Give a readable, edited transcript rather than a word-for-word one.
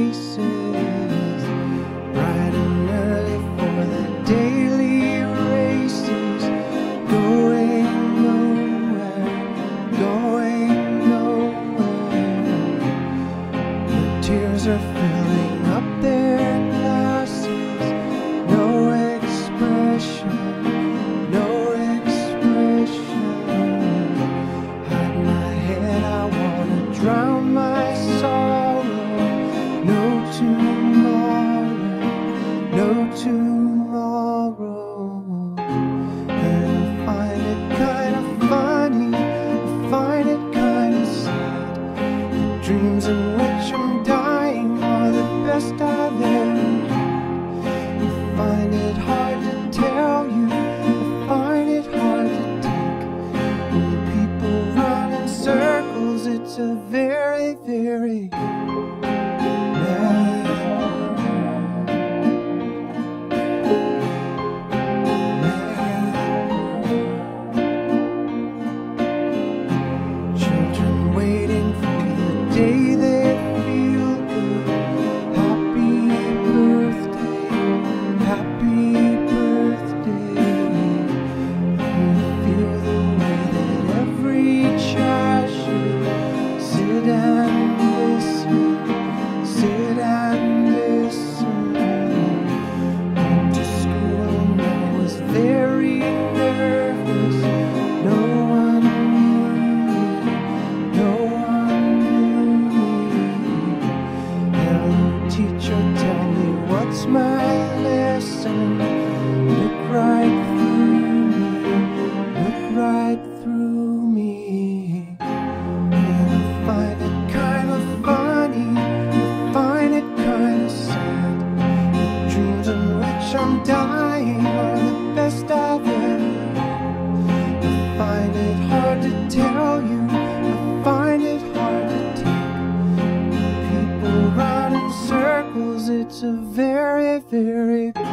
faces, bright and early for the daily races, going nowhere, going nowhere. The tears are filling up their glasses, no expression, no expression. Hide my head, I wanna drown my sorrow. No tomorrow, no tomorrow. And I find it kind of funny, I find it kind of sad. The dreams in which I'm dying are the best I've ever had. I find it hard to tell you, I find it hard to take. When people run in circles, it's a very, very children waiting for the day they feel good. Happy birthday, happy birthday. You feel the way that every child should sit and listen, sit and listen. Went to school and I was very nervous. No one knew me, no one knew me. Hello teacher, tell me what's my lesson. Look right through me, look right through me. And I find it kind of funny, I find it kind of sad. The dreams in which I'm dying are the best I've ever had. I find it hard to tell you, I find it hard to take. When people run in circles, it's a very, very